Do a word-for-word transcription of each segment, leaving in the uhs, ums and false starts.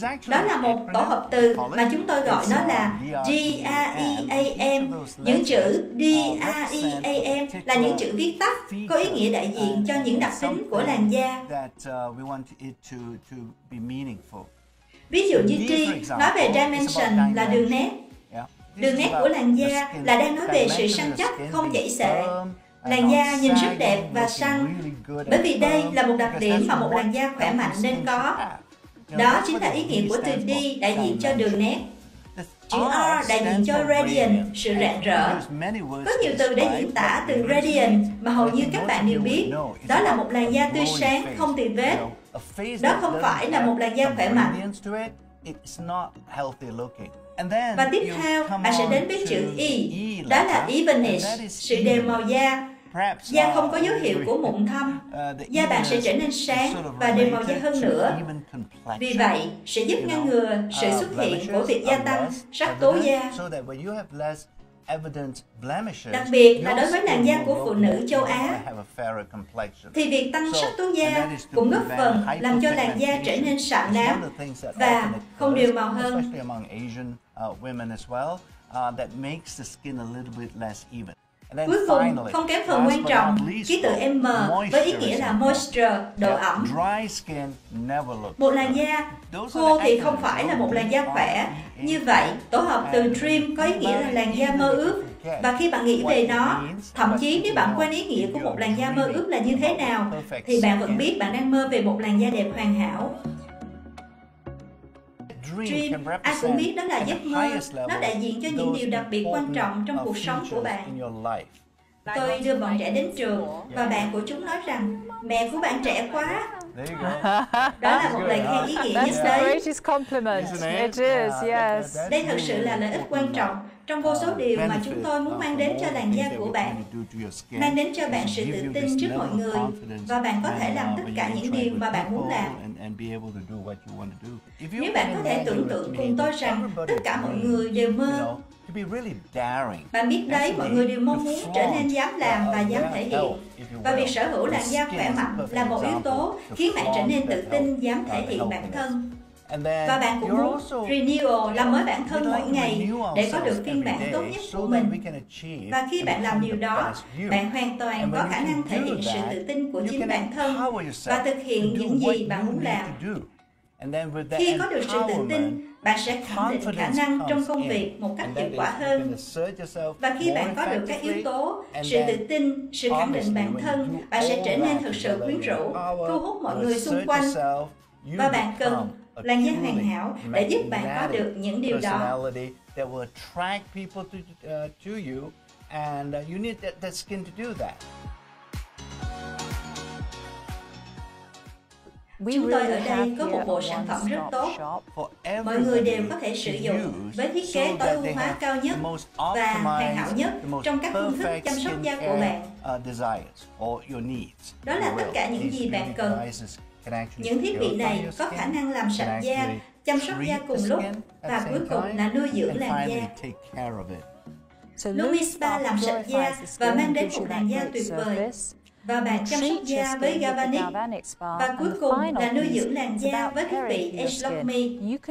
Đó là một tổ hợp từ mà chúng tôi gọi nó là D R E A M. Những chữ D R E A M là những chữ viết tắt có ý nghĩa đại diện cho những đặc tính của làn da. Ví dụ như D nói về dimension là đường nét. Đường nét của làn da là đang nói về sự săn chắc, không chảy xệ. Làn da nhìn rất đẹp và săn, bởi vì đây là một đặc điểm mà một làn da khỏe mạnh nên có. Đó chính là ý nghĩa của từ D đại diện cho đường nét. Chữ R đại diện cho radiant, sự rạng rỡ. Có nhiều từ để diễn tả từ radiant mà hầu như các bạn đều biết. Đó là một làn da tươi sáng, không tì vết. Đó không phải là một làn da khỏe mạnh. Và tiếp theo, bạn sẽ đến với chữ E, đó là evenness, sự đều màu da. Da không có dấu hiệu của mụn thâm, da bạn sẽ trở nên sáng và đều màu da hơn nữa. Vì vậy, sẽ giúp ngăn ngừa sự xuất hiện của việc gia tăng sắc tố da. Đặc biệt là đối với làn da của phụ nữ châu Á, thì việc tăng sắc tố da cũng góp phần làm cho làn da trở nên sạm nám và không đều màu hơn. Cuối cùng, không kém phần quan trọng, ký tự M với ý nghĩa là moisture, độ ẩm. Một làn da khô thì không phải là một làn da khỏe. Như vậy, tổ hợp từ dream có ý nghĩa là làn da mơ ước. Và khi bạn nghĩ về nó, thậm chí nếu bạn quên ý nghĩa của một làn da mơ ước là như thế nào, thì bạn vẫn biết bạn đang mơ về một làn da đẹp hoàn hảo. Dream, ai cũng biết đó là giấc mơ, nó đại diện cho những điều đặc biệt quan trọng trong cuộc sống của bạn. Tôi đưa bọn trẻ đến trường và bạn của chúng nói rằng mẹ của bạn trẻ quá. Đó là một lời khen ý nghĩa nhất đấy. Đây thật sự là lợi ích quan trọng trong vô số điều mà chúng tôi muốn mang đến cho làn da của bạn. Mang đến cho bạn sự tự tin trước mọi người và bạn có thể làm tất cả những điều mà bạn muốn làm. Nếu bạn có thể tưởng tượng cùng tôi rằng tất cả mọi người đều mơ. Bạn biết đấy, mọi người đều mong muốn trở nên dám làm và dám thể hiện. Và việc sở hữu làn da khỏe mạnh là một yếu tố khiến bạn trở nên tự tin, dám thể hiện bản thân. Và bạn cũng muốn renewal, làm mới bản thân mỗi ngày để có được phiên bản tốt nhất của mình. Và khi bạn làm điều đó, bạn hoàn toàn có khả năng thể hiện sự tự tin của chính bản thân và thực hiện những gì bạn muốn làm. Khi có được sự tự tin, bạn sẽ khẳng định khả năng trong công việc một cách hiệu quả hơn. Và khi bạn có được các yếu tố, sự tự tin, sự khẳng định bản thân, bạn sẽ trở nên thực sự quyến rũ, thu hút mọi người xung quanh. Và bạn cần làn da hoàn hảo để giúp bạn có được những điều đó. Chúng tôi ở đây có một bộ sản phẩm rất tốt. Mọi người đều có thể sử dụng với thiết kế tối ưu hóa cao nhất và hoàn hảo nhất trong các phương thức chăm sóc da của bạn. Đó là tất cả những gì bạn cần. Những thiết bị này có khả năng làm sạch da, chăm sóc da cùng lúc và cuối cùng là nuôi dưỡng làn da. LumiSpa làm sạch da và mang đến một làn da tuyệt vời. Và bạn chăm sóc da với Galvanic. Và cuối cùng là nuôi dưỡng làn da với thiết bị AgeLock Me.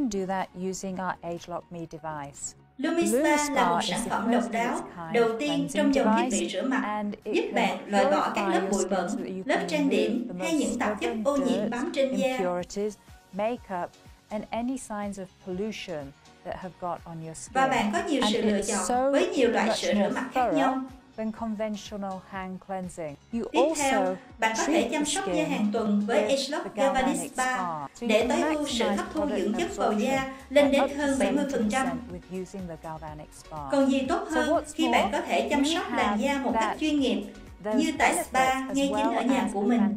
LumiSpa là một sản phẩm độc đáo, đầu tiên trong dòng thiết bị rửa mặt, giúp bạn loại bỏ các lớp bụi bẩn, lớp trang điểm hay những tạp chất ô nhiễm bám trên da. Và bạn có nhiều sự lựa chọn với nhiều loại sữa rửa mặt khác nhau. Tiếp theo, bạn có thể chăm sóc da hàng tuần với AgeLock Galvanic Spa để tối ưu sự hấp thu dưỡng chất vào da lên đến hơn bảy mươi phần trăm. Còn gì tốt hơn khi bạn có thể chăm sóc làn da một cách chuyên nghiệp như tại spa ngay chính ở nhà của mình.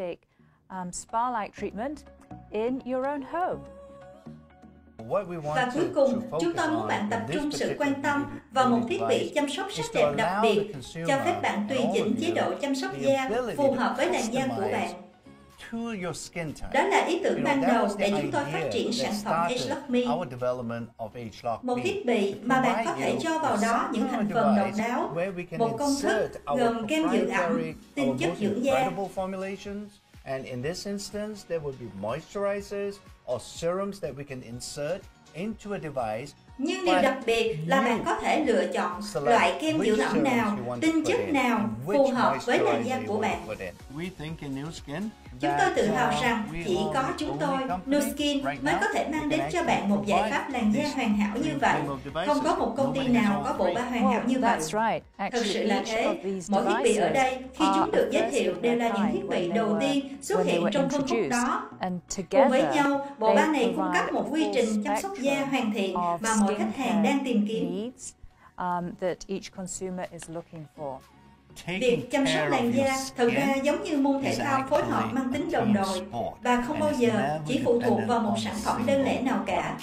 Và cuối cùng, chúng tôi muốn bạn tập trung sự quan tâm vào một thiết bị chăm sóc sắc đẹp đặc biệt, cho phép bạn tùy chỉnh chế độ chăm sóc da phù hợp với làn da của bạn. Đó là ý tưởng ban đầu để chúng tôi phát triển sản phẩm AgeLock Me. Một thiết bị mà bạn có thể cho vào đó những thành phần độc đáo, một công thức gồm kem dưỡng ẩm, tinh chất dưỡng da. And in this instance, there would be moisturizers, or serums that we can insert into a device. Nhưng điều đặc biệt là bạn có thể lựa chọn loại kem dưỡng ẩm nào, tinh chất nào phù hợp với làn da của bạn. Chúng tôi tự hào rằng chỉ có chúng tôi, Nu-Skin, mới có thể mang đến cho bạn một giải pháp làn da hoàn hảo như vậy. Không có một công ty nào có bộ ba hoàn hảo như vậy. Thật sự là thế. Mỗi thiết bị ở đây, khi chúng được giới thiệu, đều là những thiết bị đầu tiên xuất hiện trong phân khúc đó. Cùng với nhau, bộ ba này cung cấp một quy trình chăm sóc da hoàn thiện mà mỗi khách hàng đang tìm kiếm. Việc chăm sóc làn da thực ra giống như môn thể thao phối hợp mang tính đồng đội và không bao giờ chỉ phụ thuộc vào một sản phẩm đơn lẻ nào cả.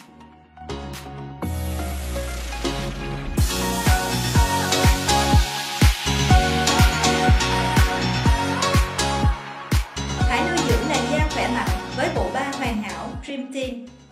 Hãy nuôi dưỡng làn da khỏe mạnh với bộ ba hoàn hảo Dream Team.